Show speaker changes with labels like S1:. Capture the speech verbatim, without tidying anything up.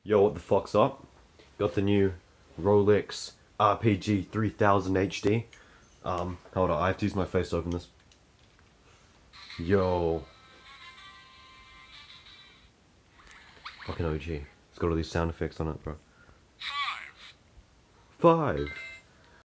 S1: Yo, what the fuck's up? Got the new Rolex R P G three thousand H D. Um, hold on, I have to use my face to open this. Yo. Fucking O G. It's got all these sound effects on it, bro. Five. Five.